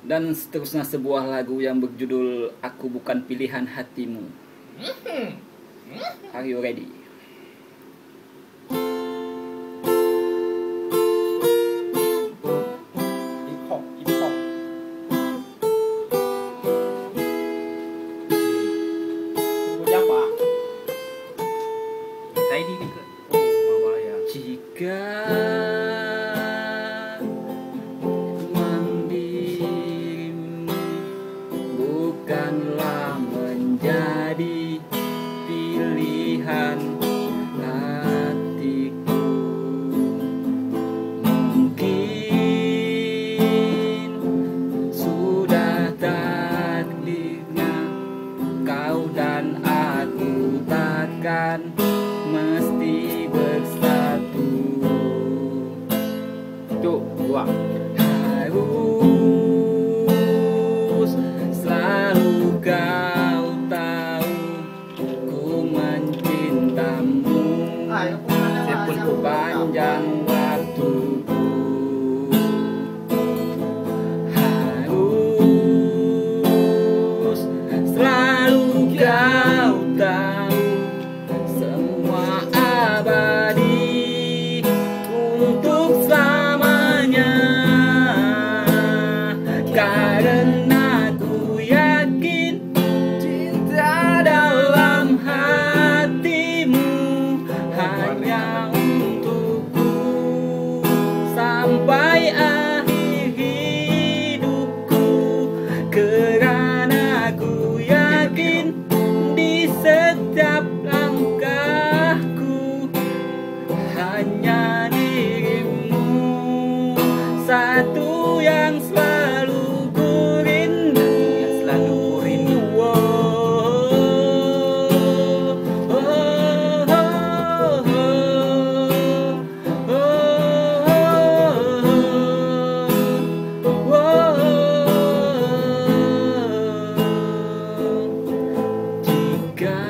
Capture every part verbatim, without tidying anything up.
Dan seterusnya sebuah lagu yang berjudul Aku Bukan Pilihan Hatimu. Are you ready? Hip hop, hip hop. Punya apa? Tadi ke Oh, Mawaya. jika memang dirimu bukanlah menjadi pilihan hatiku, mungkin sudah takdirnya kau dan aku takkan mesti bersatu. Tuh, dua. Harus selalu kau tahu ku mencintamu sepanjang waktuku. Harus selalu kau tahu semua abadi untuk selamanya, karena ku yakin cinta dalam hatimu hanya untukku sampai akhir hidupku, karena ku yakin di setiap langkahku hanya dirimu satu yang selalu ku rindu, yang selalu ku rindu. Oh, oh, oh, oh, oh, oh. Jika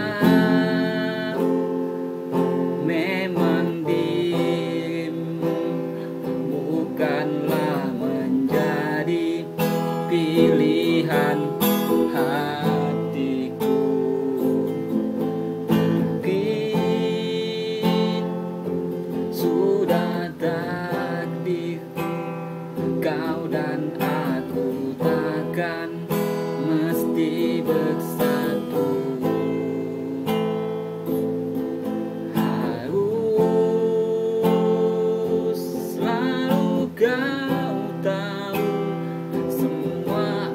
memang dirimu bukanlah menjadi pilihan hatiku, mungkin sudah takdirku kau dan aku takkan mesti bersatu. Harus selalu kau tahu semua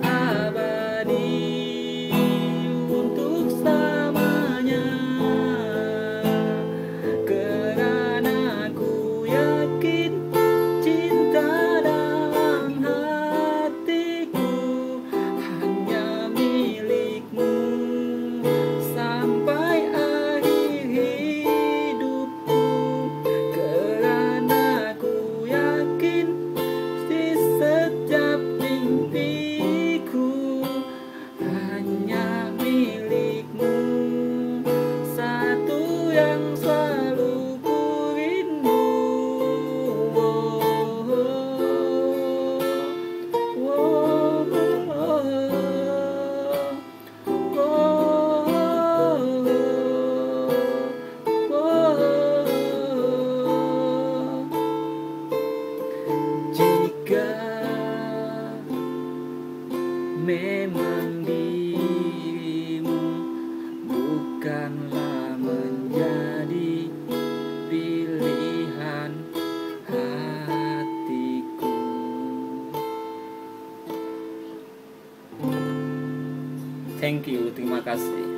abadi untuk selamanya, karena ku yakin cinta dalam hatiku hanya milikmu sampai akhir hidupku, karena ku yakin di setiap mimpiku hanya milikmu satu yang selalu ku rindu. Oh, oh, oh, oh. Jika memang dirimu bukanlah menjadi pilihan hatiku. Thank you, terima kasih.